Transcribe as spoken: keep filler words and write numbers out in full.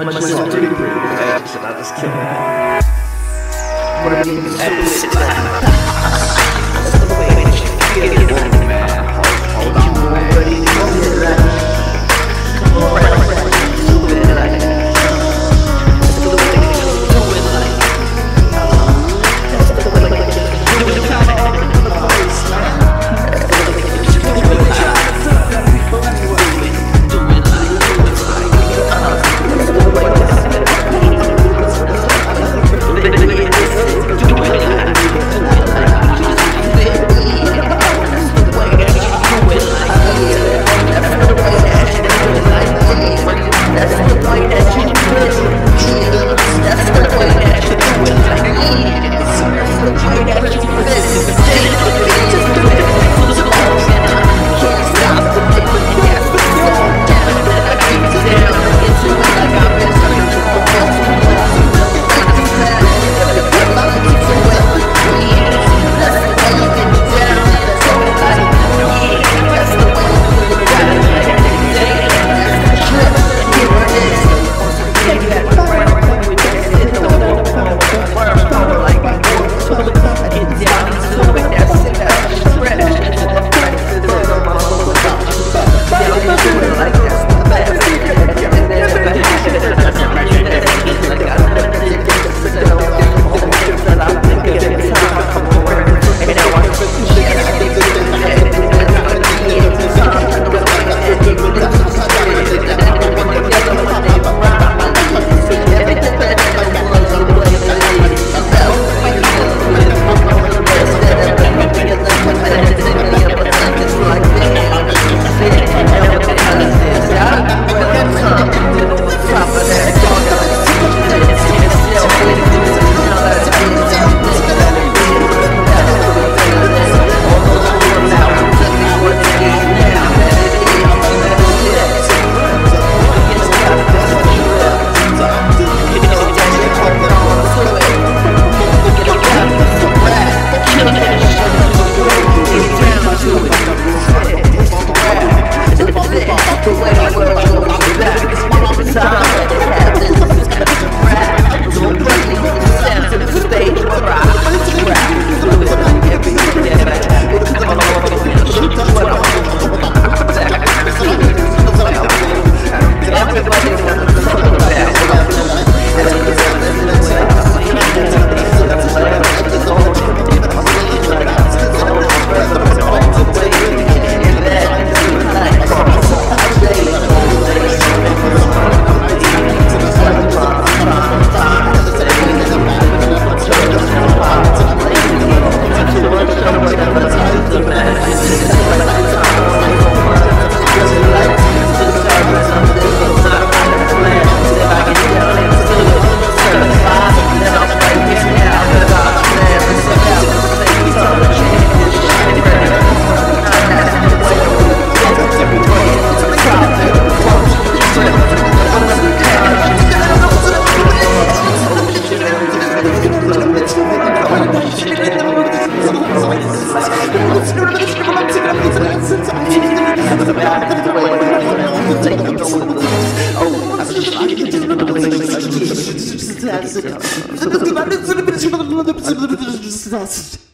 Much more pretty pretty. Yeah, should I just kill that? What are you doing? That's the way that you feel it, man. Hold on, man. Ready to go to that? Come on, right, right. Do it like that's the way that you do it like that's the way that you do it like that's the way that you do it Oh,